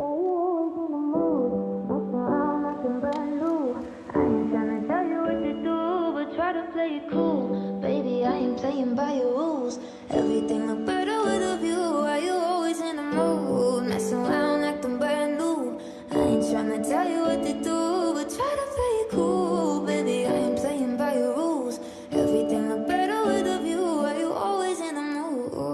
you always in the mood, messing around nothing brand new. I ain't tryna tell you what to do, but try to play it cool. Baby, I ain't playing by your rules. Everything look better with a view. Why you always in the mood, messing around acting brand new? I ain't tryna tell you what to do,